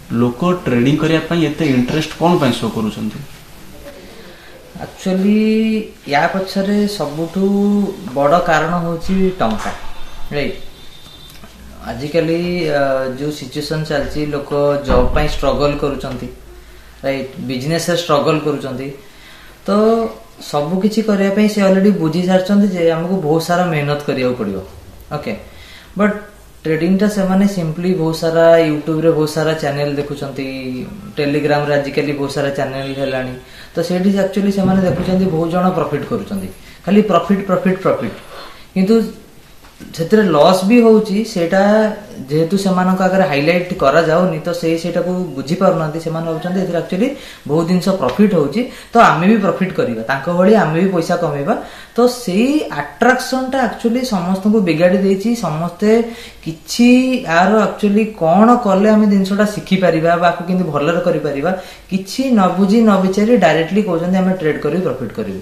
लोक ट्रेडिंग करने इंटरेस्ट कौन शो करूँ? एक्चुअली या पछरे सबुठू बड़ कारण होची टंका, राइट? आजिकली जो सिचुएशन चलती लोक जॉब पाई स्ट्रगल करूचंती, राइट? बिजनेस स्ट्रगल करूचंती, तो सब किछि करया पई से ऑलरेडी बुझी सारचंती जे हमको बहुत सारा मेहनत करिया पड़ियो। ओके, बट ट्रेडिंग टा से माने सिंपली बहुत सारा यूट्यूब रे बहुत सारा चैनल देखुचंती, टेलीग्राम रे आजिकली बहुत सारा चैनल हेलानी, तो सेठी एक्चुअली से माने देखुचंती बहुत जण प्रॉफिट करूचंती, खाली प्रॉफिट प्रॉफिट प्रॉफिट, किंतु सेतरे लॉस भी होउची। सेटा जेहेतु सेमानक अगर हाईलाइट करा जाउनी तो सेटा को बुझी पारुनांती, सेमान होउचंती एथि एक्चुअली बहुत दिन प्रॉफिट होउची, तो आमे भी प्रॉफिट करिबा, तांको भली आमे भी पैसा कमेबा। तो सेही अट्रैक्शन टा एक्चुअली समस्त को बिगाड़ी देछि। समस्ते किछि यार एक्चुअली कोन करले आमे दिनसटा सिखि परिबा बाकू किंतु भलर करि परिबा, किछि न बुझी न विचारी डायरेक्टली कहउचंती आमे ट्रेड करि प्रॉफिट करिबो,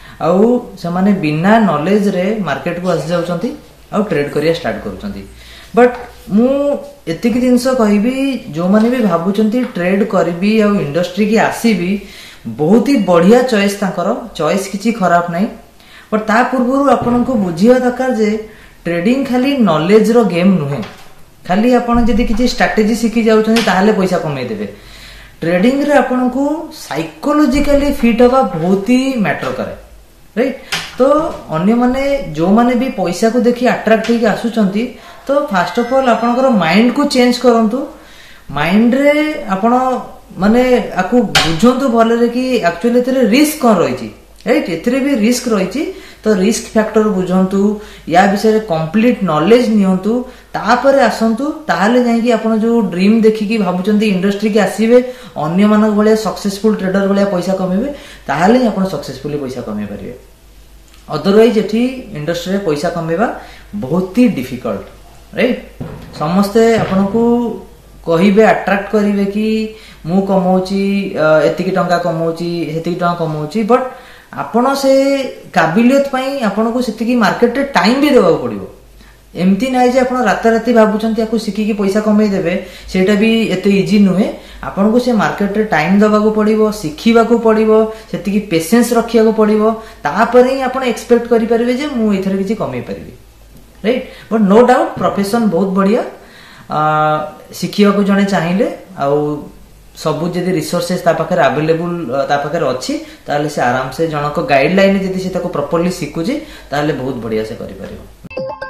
आउ सेमाने बिना नॉलेज रे मार्केट को आसी जाउचंती आउ ट्रेड करिया स्टार्ट करूचंती। बट मु एतिक जिनस कहबी, जो माने भी भाबुचंती ट्रेड करबी आउ इंडस्ट्री की आसीबी, बहुत ही बढ़िया चॉइस, तांकर चॉइस किछि खराब नाही। पर ता पूर्वरु आपन को बुझिया दरकार जे ट्रेडिंग खाली नॉलेज रो गेम नुहे, खाली आपन जदी किछि स्ट्रेटजी सिखि जाउचंती ताहाले पैसा कमाई देबे। ट्रेडिंग रे आपन को साइकोलॉजिकली फिट होगा बहुत ही मैटर करे, राइट? तो अन्य माने जो माने भी पैसा को देखि अट्रैक्ट होके आसुचंती, तो फर्स्ट ऑफ ऑल आपनकर माइंड को चेंज करंतु। माइंड रे आपण माने आकु बुझंतु भले रे कि एक्चुअली तेरे रिस्क कोन रहिछि, राइट? एथरे भी रिस्क रहिछि, तो रिस्क फैक्टर बुझंतु, या विषय रे कंप्लीट नॉलेज नियंतु, तापरे आसंतु, ताहाले जाई कि आपण जो ड्रीम देखि कि भाबुचंती इंडस्ट्री के आसीबे, अन्य मानक भले सक्सेसफुल ट्रेडर भले पैसा कमेबे, ताहाले आपण सक्सेसफुली पैसा कमे परिबे। अदरवाइज एठी इंडस्ट्री रे पैसा कमेबा बहुत ही डिफिकल्ट, राइट? समस्ते आपन को कहिबे, अट्रैक्ट करिवे कि मु कमौची एतिकी टंका कमौची, हेतिकी टंका कमौची, बट आपण से काबिलियत पई आपन को सेतिकी मार्केट रे टाइम भी देबा पड़िबो। एमती नाही जे आपण राता राती भाबुचंती याकू सिखि कि पैसा कमाई देबे, सेटा भी एते इजी नुहे। आपन को से मार्केट रे टाइम दबा को पड़िबो, सिखिबा को पड़िबो, सेतिकी पेशेंस रखिया को पड़िबो, तापर ही आपण एक्सपेक्ट करि परिबे जे मु एथरे किछि कमाई परिबे, right? But no doubt profession बहुत बढ़िया, सिखिया को जने चाहिए आउ सबु जदि रिसोर्सेस ता पाखरे अवेलेबल ता पाखरे अछि, ताले से आराम से जनक गाइडलाइन जदि से ताको प्रॉपर्ली सिखुजी, ताले बहुत बढ़िया से करि परिबो।